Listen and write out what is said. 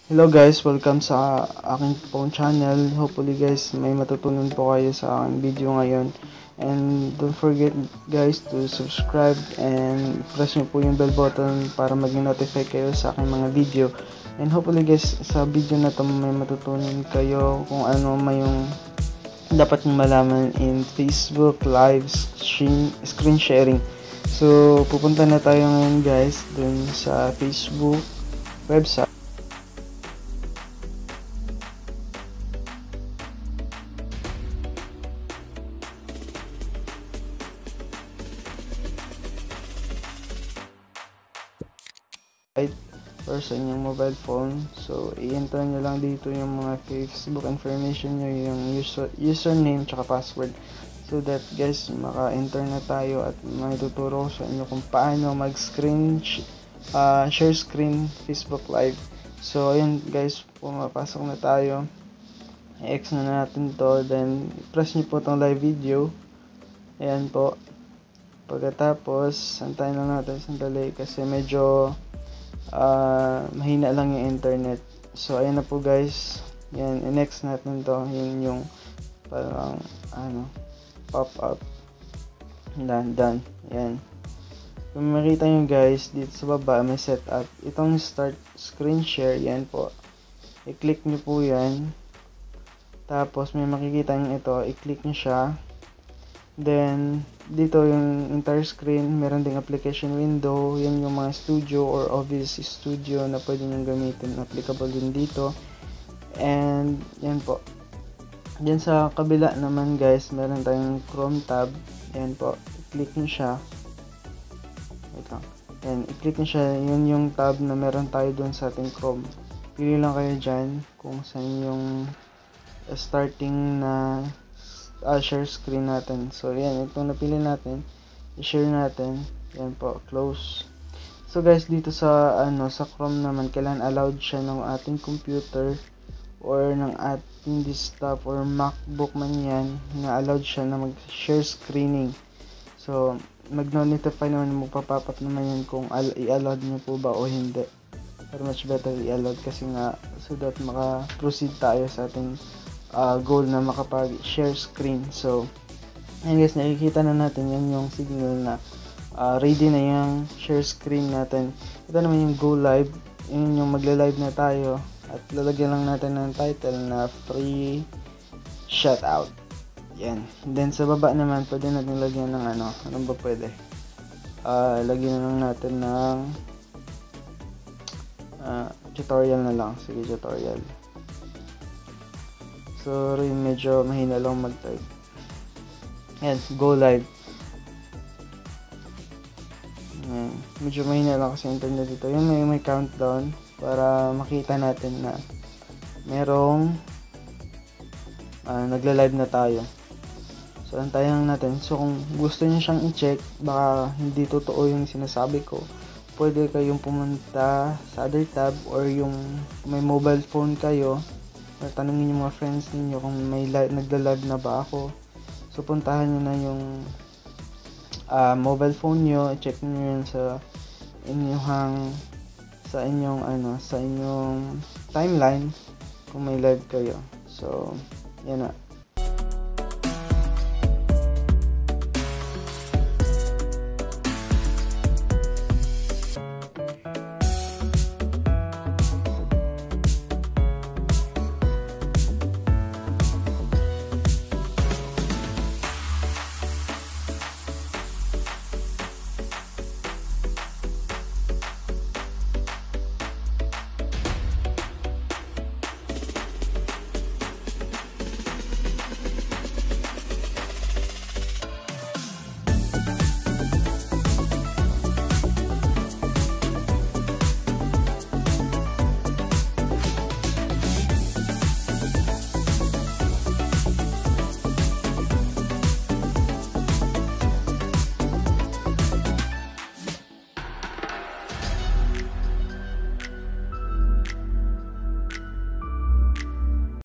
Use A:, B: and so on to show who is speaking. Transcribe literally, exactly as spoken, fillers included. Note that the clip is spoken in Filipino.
A: Hello guys, welcome sa aking phone channel. Hopefully guys, may matutunan po kayo sa aking video ngayon. And don't forget guys to subscribe and press nyo po yung bell button para maging notify kayo sa aking mga video. And hopefully guys, sa video na to may matutunan kayo kung ano may yung dapat nyo malaman in Facebook live screen, screen sharing. So pupunta na tayo ngayon guys dun sa Facebook website. Or sa inyong mobile phone. So i-enter nyo lang dito yung mga Facebook information nyo, yung user, username tsaka password, so that guys maka-enter na tayo at may tuturo sa inyo kung paano mag-screen uh, share screen Facebook live. So ayun guys, pumapasok na tayo, i-X na natin to, then press nyo po tong live video. Ayan po. Pagkatapos antayin lang natin sandali kasi medyo Uh, mahina lang yung internet. So ayan na po guys, yan, i-next natin to. Yun yung parang ano, pop up, done, done. Yan, kung makita nyo guys dito sa baba may setup, itong start screen share, yan po, i-click nyo po yan. Tapos may makikita nyo ito, i-click nyo siya. Then dito yung entire screen, meron ding application window, yan yung mga studio or Office Studio na pwede nyo gamitin, applicable din dito. And yan po, yan sa kabila naman guys, meron tayong Chrome tab. Yan po, i-click nyo siya. Ito, yan, i-click nyo siya, yun yung tab na meron tayo dun sa ating Chrome. Pili lang kayo dyan kung saan yung starting na Uh, share screen natin. So yan, itong napili natin, i-share natin. Yan po, close. So guys, dito sa ano sa Chrome naman, kailangan allowed siya ng ating computer or ng ating desktop or MacBook man yan, na allowed siya na mag-share screening. So mag-notify naman, magpapapap naman yan kung i-allowed nyo po ba o hindi. Pero much better i-allowed kasi nga, so that maka-proceed tayo sa ating Uh, goal na makapag-share screen. So ayun guys, nakikita na natin yan yung signal na uh, ready na yung share screen natin. Ito naman yung go live, yun yung magla-live na tayo at lalagyan lang natin ng title na free shoutout. Yan. Then sa baba naman pwede natin lagyan ng ano, ano ba pwede? Uh, lagyan na lang natin ng uh, tutorial na lang. Sige, tutorial. Sorry, medyo mahina lang mag-type. Yan, go live. Yan, medyo mahina lang kasi internet dito. Yan, may, may countdown para makita natin na merong uh, nagla-live na tayo. So, antayin natin. So, kung gusto niyo siyang i-check, baka hindi totoo yung sinasabi ko, pwede kayong pumunta sa other tab or yung may mobile phone kayo, or tanungin yung mga friends ninyo kung may live, nagla-live na ba ako. So puntahan nyo na yung uh, mobile phone nyo, i-check nyo yun sa inyong sa inyong ano, sa inyong timeline kung may live kayo. So yan na.